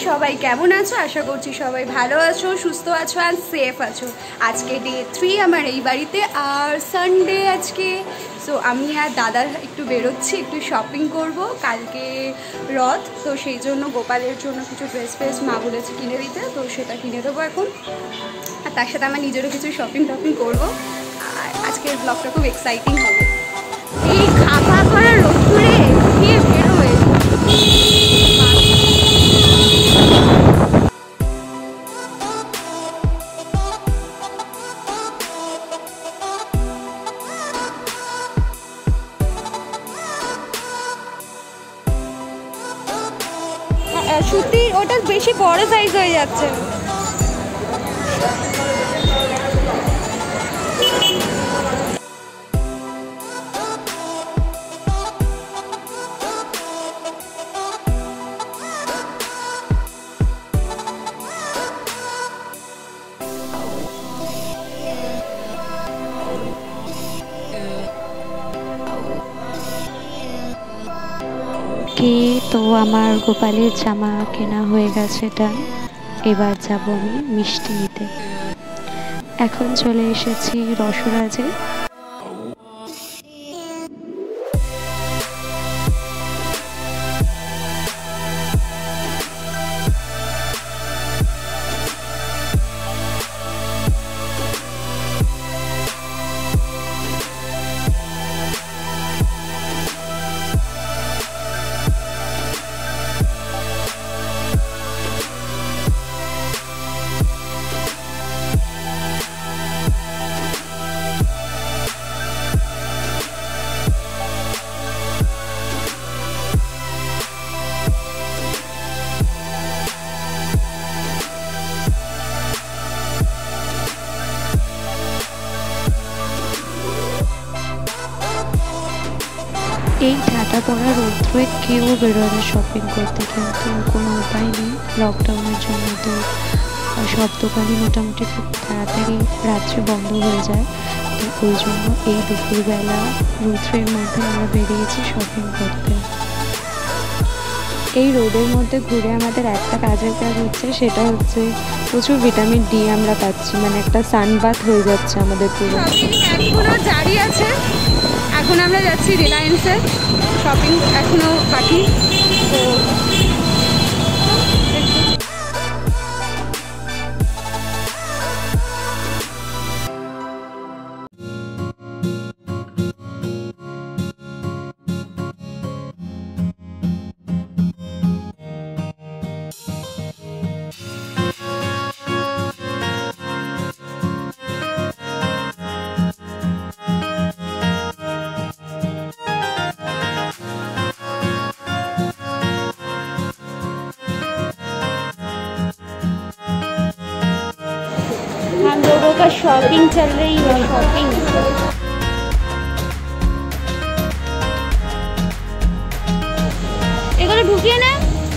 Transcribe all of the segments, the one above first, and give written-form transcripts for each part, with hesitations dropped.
সবাই কেমন আছো? আশা করছি সবাই ভালো আছো, সুস্থ আছো আর সেফ আছো। আজকে ডে 3 আমার এই বাড়িতে, আর সানডে আজকে। সো আমি আর দাদা একটু বেরোচ্ছি, একটু শপিং করব। কালকে রথ, তো সেই জন্য গোপালের জন্য কিছু ড্রেস মা বলেছে কিনে দিতে, তো সেটা কিনে দেবো এখন। আর তার সাথে আমার নিজেরও কিছু শপিং করবো। আর আজকের ব্লগটা খুব এক্সাইটিং হবে। এই খাপা করা রোদ্দুরে গিয়ে বেরোয়। সুতি ওটা বেশি বড় সাইজ হয়ে যাচ্ছে। তো আমার গোপালের জামা কেনা হয়ে গেছে, ডান। এবার যাব আমি মিষ্টি নিতে। এখন চলে এসেছি রসরাজে। এই ঠাটা পড়া রোদ্রে কেউ বেরোবে শপিং করতে, কিন্তু কোনো উপায় নেই। লকডাউনের জন্য তো সব দোকানই মোটামুটি খুব তাড়াতাড়ি রাত্রে বন্ধ হয়ে যায়। তো ওই জন্য এই দুপুরবেলা রোদ্রের মধ্যে আমরা বেরিয়েছি শপিং করতে। এই রোদের মধ্যে ঘুরে আমাদের একটা কাজের কাজ হচ্ছে, সেটা হচ্ছে প্রচুর ভিটামিন ডি আমরা পাচ্ছি, মানে একটা সানবাথ হয়ে যাচ্ছে আমাদের পুরো। এখনো জারি আছে। এখন আমরা যাচ্ছি রিলায়েন্সে, শপিং এখনো বাকি। তো हम लोगों का शॉपिंग चल रही है, शॉपिंग। এগুলো ঢুকিয়ে না,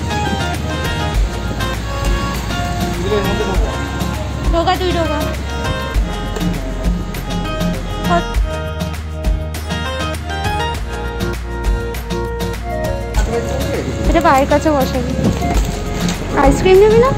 ঢোকা তুই ঢোকা। এটা বাইরের কাছে বসাবি। আইসক্রিম নেবি না?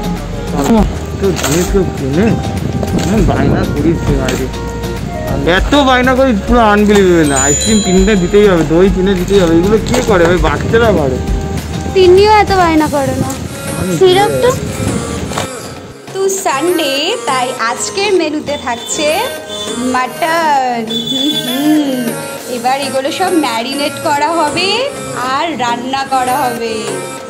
বায়না করিস বাইরে, এত বায়না করিস পুরো আনবিলিভেবল। আইসক্রিম কিনতে দিতেই হবে, দই কিনে দিতেই হবে। এগুলো কে করে ভাই? বাচ্চারা করে। তিন্নিও এত বায়না করে না। সিরাপটা তো সানডে, তাই আজকের মেনুতে থাকছে মাটন। এবার এগুলো সব ম্যারিনেট করা হবে আর রান্না করা হবে।